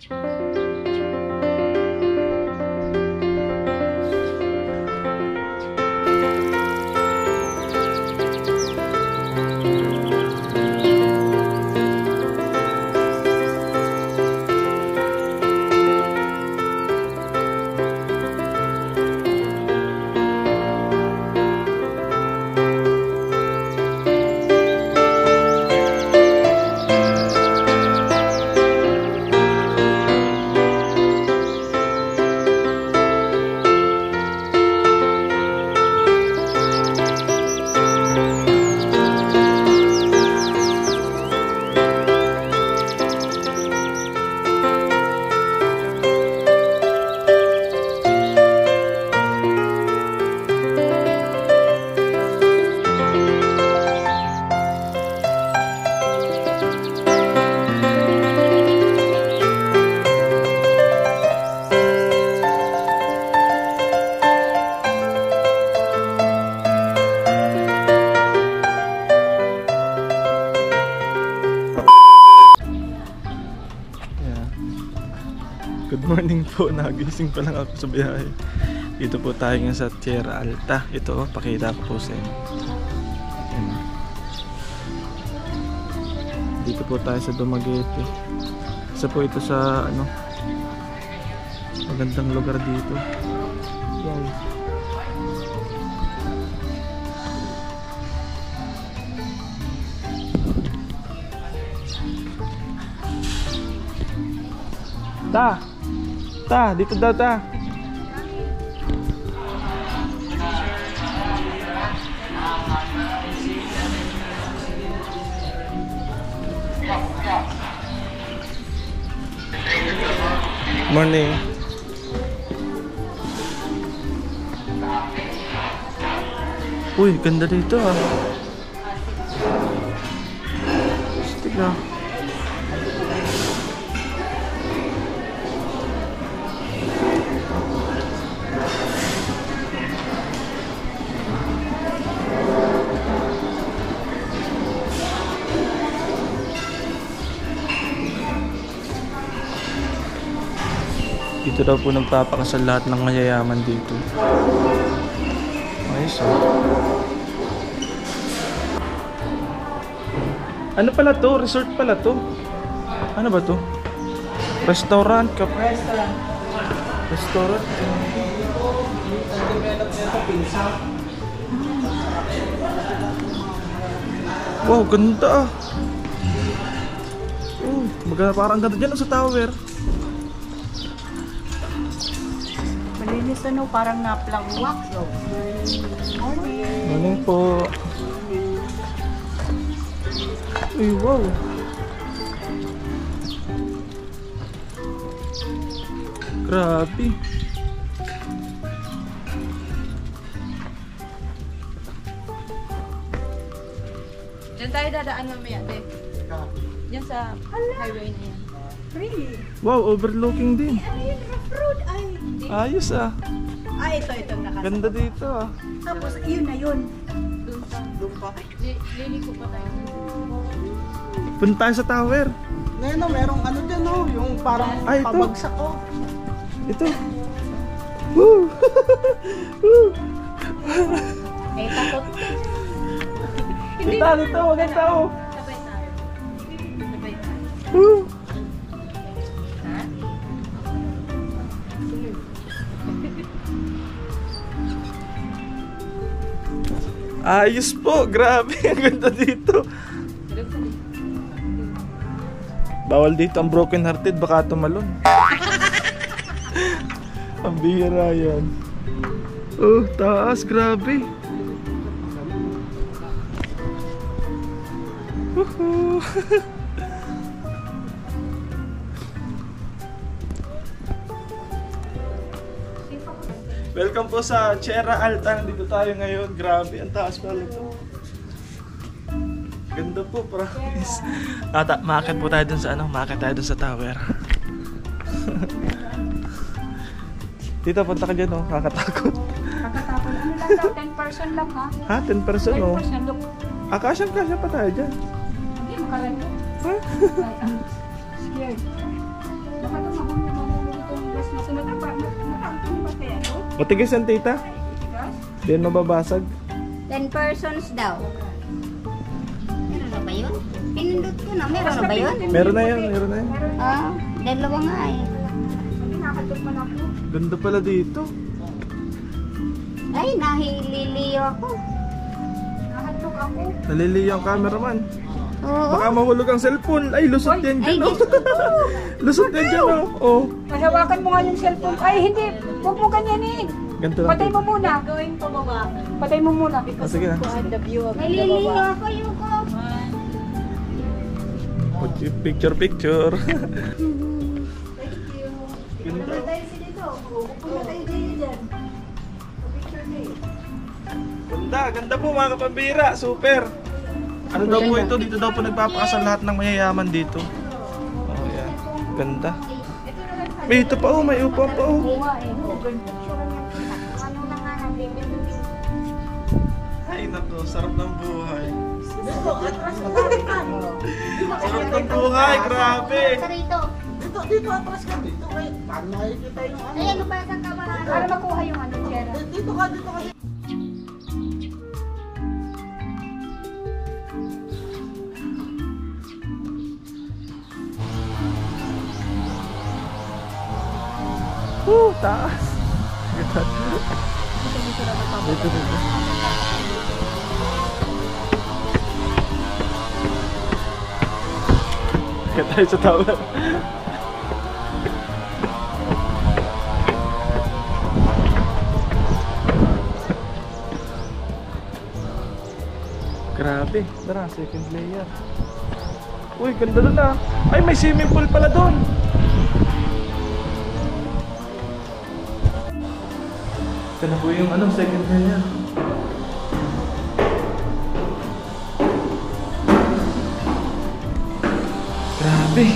Good morning po, nagising pa lang ako sa biyahe. Dito po tayo ngayon sa Sierra Alta. Ito, pakita ko po sa inyo. Ayan. Dito po tayo sa Dumaguete. Isa po ito sa ano, magandang lugar dito. Wow. Dito daw ta. Morning. Uy, ganda dito ah. Tignan. Dito daw po nagpapakasal lahat ng mayayaman dito. Ayos oh. Ano pala to? Resort pala to? Ano ba to? Restaurant ka? Restaurant? Wow, ganda ah. Parang ganda dyan sa tower. Malinis ano, parang naplang wax. Morning. Morning po. Uy, wow. Grabe. Diyan tayo dadaan mamaya, te. Diyan sa highway na yan. Really? Wow, overlooking din. Ano yun? Rough road? Ay, hindi. Ayos ah. Itong nakasama. Ganda dito ah. Tapos, yun na yun. Doon pa. Liliko pa tayo. Punta tayo sa tower. Ngayon no, merong ano dyan no, yung parang pabagsak ko. Ito. Woo! Woo! Takot. Dito, wag ang tao. Sabay tayo. Sabay tayo. Woo! Ha? Ayos po, grabe, ang ganda dito. Bawal dito ang broken hearted, baka tumalon. Ang bihira yan. Oh, taas, grabe. Woohoo! Welcome po sa Sierra Alta. Dito tayo ngayon. Grabe, ang taas pala ito. Ganda po, promise. Makakit po tayo dun sa ano, makakit tayo dun sa tower. Tita, punta ka dyan, oh. Kakatakot. Kakatakot. Ano lang daw? 10% lang ha? Ha? 10%, oh. 10% look. Kasyang-kasya pa tayo dyan. Hindi, makarento. Ha? Scared. Baka Matigas yan, tita. Di yan mababasag. 10 persons daw. Meron na ba yun? Pinindot ko na. Meron na ba yun? Meron na yun, meron na yun. Ah, dalawa nga eh. Ganda pala dito. Ay, nahililiyo ako. Naliliyo ang cameraman. Oo. Baka mahulog ang cellphone. Ay, lusot yan Ay, dyan, oh. Lusot yan dyan, oh. Oh. Mahawakan mo nga yung cellphone. Ay, hindi. Huwag mo ganyanin. Ganito lang. Patay mo muna. Patay mo muna. Ah, sige na. Naliliyo ako yung ko. Picture, picture. Ganda, ganda po mga kapambira. Super. Ano daw po ito? Dito daw po nagpapakasal lahat ng mayayaman dito. Oh, yan. Ganda. May ito pa, oh. May upa pa, oh. Ay, naku. Sarap ng buhay. Sarap ng buhay. Grabe. Rito. Dito, atras ka. Dito, wait. Paano nakikita yung ano? Ay, ano ba sa kamara? Para makuha yung ano, Chera. Dito ka, dito ka. Taas. Dito, dito. Kaya tayo sa tawla. Grabe. Tara, second layer. Uy, ganda doon ah. Ay, may swimming pool pala doon. Ito na po yung anong second layer. Grabe.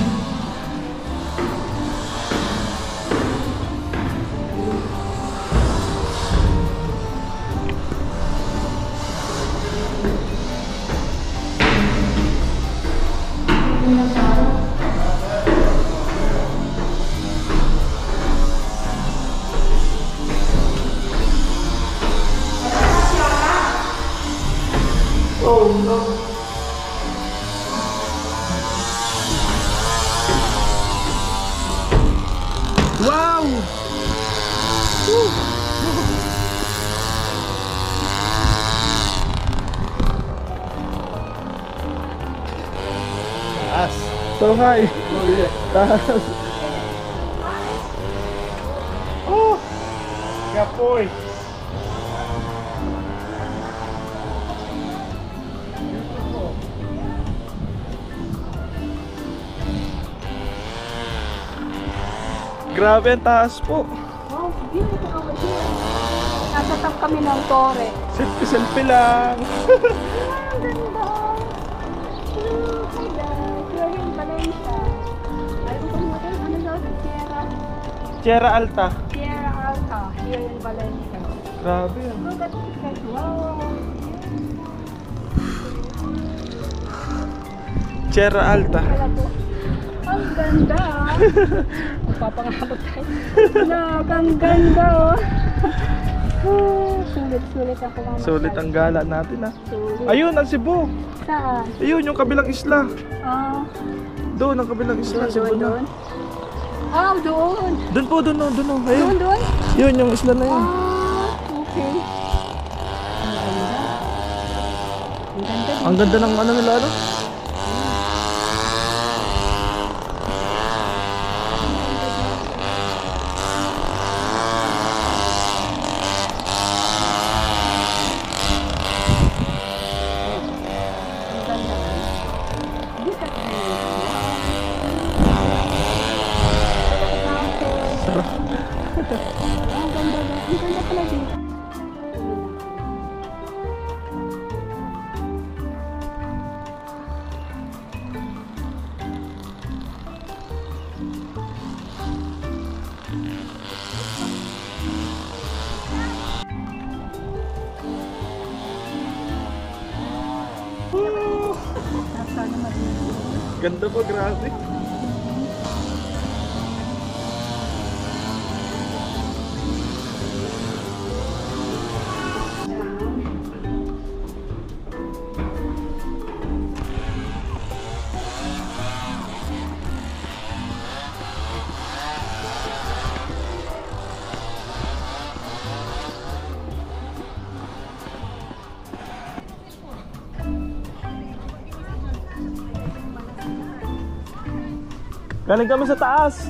Oh no. Wow! Taas. So high. Taas. Oh! Kapoy. Grabe ang taas po. Wow, beautiful over here. Nasa top kami ng Torre. Selfie lang. Ang ganda. Hi guys, we're in Valencia. Ayaw ko mo rin, ano daw? Sierra Alta. Sierra Alta, here in Valencia. Grabe yan. Look at this guys, wow. Sierra Alta. Wala po. Ang ganda. Magpapangahabot tayo. Ang ganda oh. Sulit ako mga Sulit ang gala natin ah. Sulit. Ayun, ang Cebu. Saan? Ayun, yung kabilang isla. Ah, Doon, ang kabilang isla. Cebu na. doon. Ah, doon. Doon po, doon oh, doon oh. Ayun. Doon? Yun, yung isla na yun. Ah, okay. Ang ganda. Ang ganda ng ano nila, ano? Ang ganda pala dito. Ganda po, grabe. Galing kami sa taas.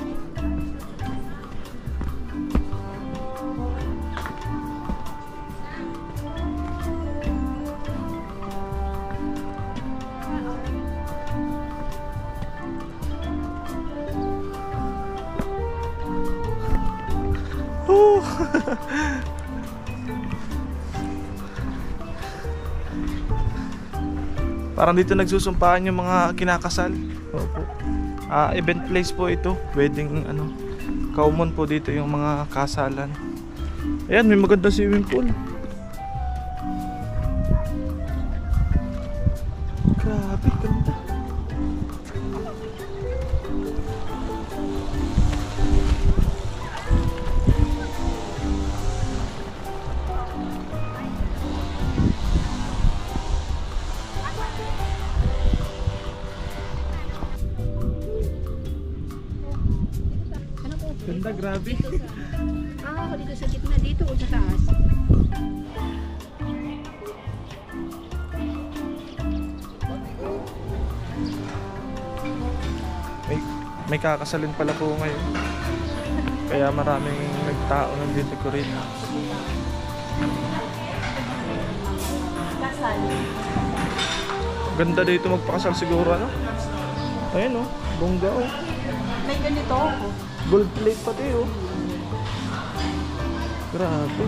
Parang dito nagsusumpaan yung mga kinakasal. Opo. Event place po ito. Wedding ano. Common po dito yung mga kasalan. Ayan, may maganda swimming pool. Grabe, ganda. Ganda, grabe. Ako dito sa gitna, dito o sa taas. May kakasalin pala po ngayon. Kaya maraming nagtao nandito ko rin. Ganda dito magpakasal siguro, ano? Ayun, oh. Bongga, oh. May ganito ako. Gold plate pati, oh. Grabe.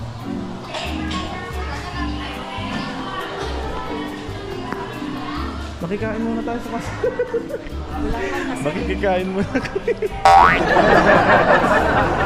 Makikain muna tayo sa kasal. Makikikain muna kami.